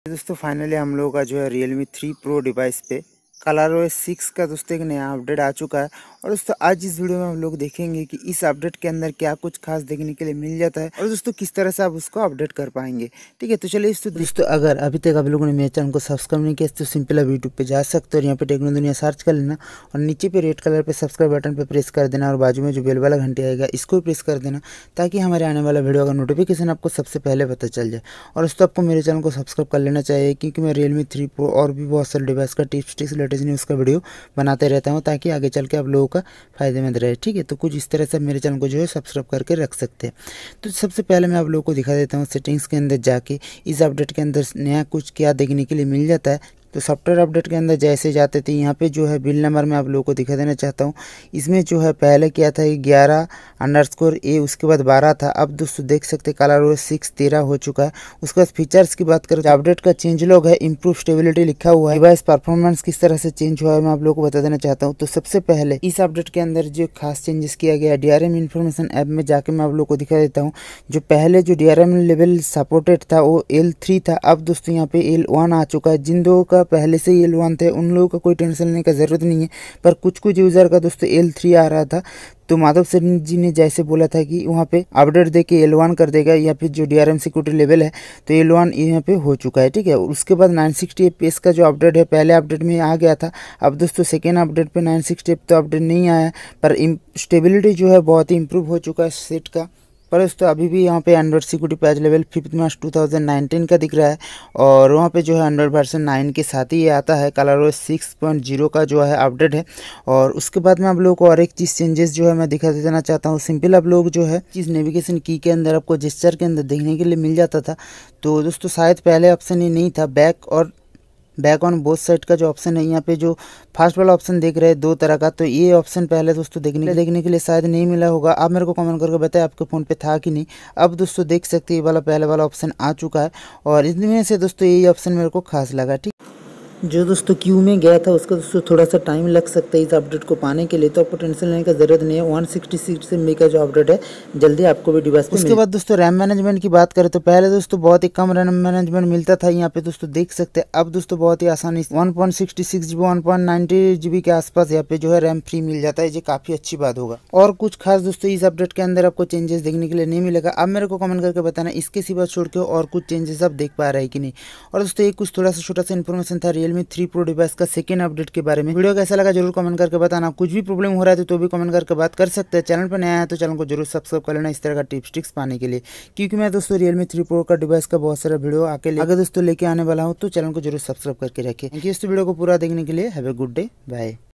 दोस्तों फाइनली हम लोगों का जो है Realme 3 Pro डिवाइस पे ColorOS 6 का दोस्तों एक नया अपडेट आ चुका है। और दोस्तों आज इस वीडियो में हम लोग देखेंगे कि इस अपडेट के अंदर क्या कुछ खास देखने के लिए मिल जाता है और दोस्तों किस तरह से आप उसको अपडेट कर पाएंगे। ठीक है, तो चलिए दोस्तों अगर अभी तक आप लोगों ने मेरे चैनल को सब्सक्राइब नहीं किया तो सिंपल आप यूट्यूब पे जा सकते हो और यहाँ पे टेक्नो दुनिया सर्च कर लेना और नीचे पे रेड कलर पे सब्सक्राइब बटन पे प्रेस कर देना और बाजू में जो बेल वाला घंटी आएगा इसको भी प्रेस कर देना ताकि हमारे आने वाला वीडियो का नोटिफिकेशन आपको सबसे पहले पता चल जाए। और दोस्तों आपको मेरे चैनल को सब्सक्राइब कर लेना चाहिए क्योंकि मैं Realme 3 Pro और भी बहुत सारे डिवाइस का टिप्स लेटेस्ट न्यूज़ का वीडियो बनाते रहता हूँ ताकि आगे चल के आप लोगों का फायदेमंद रहे। ठीक है, तो कुछ इस तरह से मेरे चैनल को जो है सब्सक्राइब करके रख सकते हैं। तो सबसे पहले मैं आप लोगों को दिखा देता हूँ सेटिंग्स के अंदर जाके इस अपडेट के अंदर नया कुछ क्या देखने के लिए मिल जाता है। तो सॉफ्टवेयर अपडेट के अंदर जैसे जाते थे यहाँ पे जो है बिल नंबर मैं आप लोगों को दिखा देना चाहता हूँ। इसमें जो है पहले क्या था 11_A उसके बाद 12 था। अब दोस्तों देख सकते ColorOS 6 13 हो चुका है। उसके बाद फीचर्स की बात करें तो अपडेट का चेंज लॉग है, इंप्रूव स्टेबिलिटी लिखा हुआ है। डिवाइस परफॉर्मेंस किस तरह से चेंज हुआ है मैं आप लोगों को बता देना चाहता हूँ। तो सबसे पहले इस अपडेट के अंदर जो खास चेंजेस किया गया है DRM इन्फॉर्मेशन ऐप में जाके मैं आप लोग को दिखा देता हूँ। जो पहले जो DRM लेवल सपोर्टेड था वो L3 था, अब दोस्तों यहाँ पे L1 आ चुका है। जिन लोगों का पहले से L1 थे उन लोगों का कोई टेंशन लेने का ज़रूरत नहीं है, पर कुछ यूज़र का दोस्तों L3 आ रहा था। तो माधव सर जी ने जैसे बोला था कि वहाँ पे अपडेट दे के L1 कर देगा या फिर जो DRM सिक्योरिटी लेवल है तो L1 यहाँ पे हो चुका है। ठीक है, उसके बाद 960 FPS का जो अपडेट है पहले अपडेट में आ गया था। अब दोस्तों सेकेंड अपडेट पे 960 तो अपडेट नहीं आया, पर स्टेबिलिटी जो है बहुत ही इंप्रूव हो चुका है सेट का। पर दोस्तों अभी भी यहाँ पे Android security patch level 5 March 2019 का दिख रहा है और वहाँ पे जो है एंड्रॉइड वर्जन 9 के साथ ही ये आता है। ColorOS 6.0 का जो है अपडेट है। और उसके बाद में आप लोगों को और एक चीज़ चेंजेस जो है मैं दिखा देना चाहता हूँ। सिंपल आप लोग जो है चीज़ नेविगेशन की के अंदर आपको जेस्चर के अंदर देखने के लिए मिल जाता था। तो दोस्तों शायद पहले ऑप्शन ही नहीं था बैक ऑन बोथ साइड का जो ऑप्शन है, यहाँ पे जो फर्स्ट वाला ऑप्शन देख रहे हैं 2 तरह का, तो ये ऑप्शन पहले दोस्तों देखने के लिए शायद नहीं मिला होगा। आप मेरे को कमेंट करके बताएं आपके फ़ोन पे था कि नहीं। अब दोस्तों देख सकते हैं ये वाला पहले वाला ऑप्शन आ चुका है और इनमें से दोस्तों यही ऑप्शन मेरे को खास लगा। ठीक, जो दोस्तों क्यू में गया था उसका दोस्तों थोड़ा सा टाइम लग सकता है इस अपडेट को पाने के लिए, तो आपको टेंशन लेने का ज़रूरत नहीं है। 166 MB का जो अपडेट है जल्दी आपको भी डिवाइस पे। उसके बाद दोस्तों रैम मैनेजमेंट की बात करें तो पहले दोस्तों बहुत ही कम रैम मैनेजमेंट मिलता था, यहाँ पे दोस्तों देख सकते हैं। अब दोस्तों बहुत ही आसानी 1.66 GB 1.90 GB के आसपास यहाँ पे जो है रैम फ्री मिल जाता है, ये काफ़ी अच्छी बात होगा। और कुछ खास दोस्तों इस अपडेट के अंदर आपको चेंजेस देखने के लिए नहीं मिलेगा। अब मेरे को कमेंट करके बताना इसके सिवा छोड़ के और कुछ चेंजेस आप देख पा रहे हैं कि नहीं। और दोस्तों ये कुछ थोड़ा सा छोटा सा इन्फॉर्मेशन था Realme 3 Pro डिवाइस का सेकेंड अपडेट के बारे में। वीडियो कैसा लगा जरूर कमेंट करके बताना। कुछ भी प्रॉब्लम हो रहा है तो भी कमेंट करके बात कर सकते हैं। चैनल पर नया है तो चैनल को जरूर सब्सक्राइब कर लेना इस तरह का टिप्स पाने के लिए, क्योंकि मैं दोस्तों Realme 3 Pro का डिवाइस का बहुत सारा वीडियो आगे दोस्तों लेके आने वाला हूँ, तो चैनल को जरूर सब्सक्राइब करके रखिए। थैंक यू दोस्तों वीडियो को पूरा देखने के लिए। Have a good day, bye.